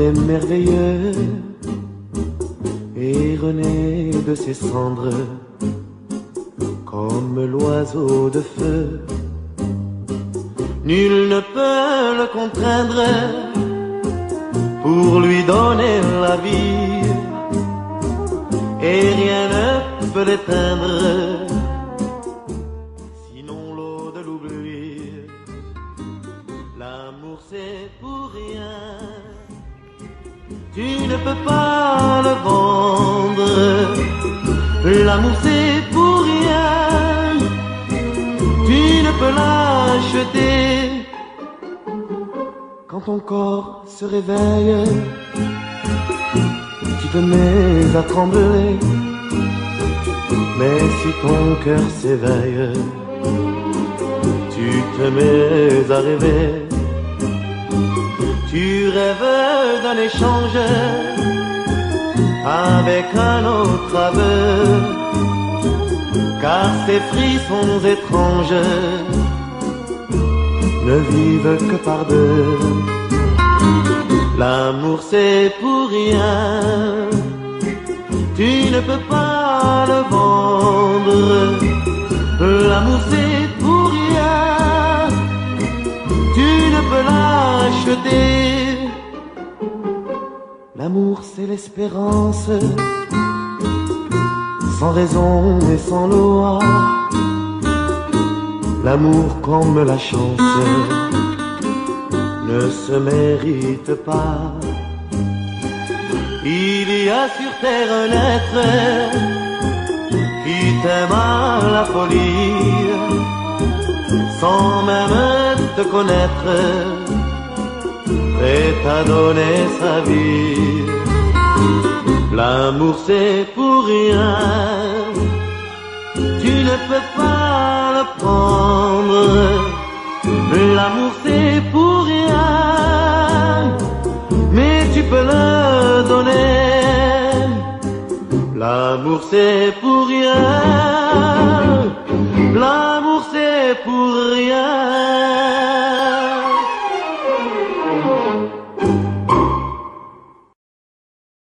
est merveilleux et renaît de ses cendres comme l'oiseau de feu. Nul ne peut le contraindre pour lui donner la vie, et rien ne peut l'éteindre, sinon l'eau de l'oubli. L'amour c'est pour rien, tu ne peux pas le vendre. L'amour c'est pour rien, tu ne peux l'acheter. Quand ton corps se réveille, tu te mets à trembler. Mais si ton cœur s'éveille, tu te mets à rêver. Tu rêves d'un échange avec un autre aveu, car ces frissons étranges ne vivent que par deux. L'amour c'est pour rien, tu ne peux pas le vendre. L'amour c'est pour rien, tu ne peux l'acheter. L'amour c'est l'espérance, sans raison et sans loi. L'amour comme la chance ne se mérite pas. Il y a sur terre un être qui t'aime à la folie, sans même te connaître, prêt à donner sa vie. L'amour c'est pour rien, tu ne peux pas le prendre. L'amour c'est pour rien, mais tu peux le donner. L'amour c'est pour rien, l'amour c'est pour rien.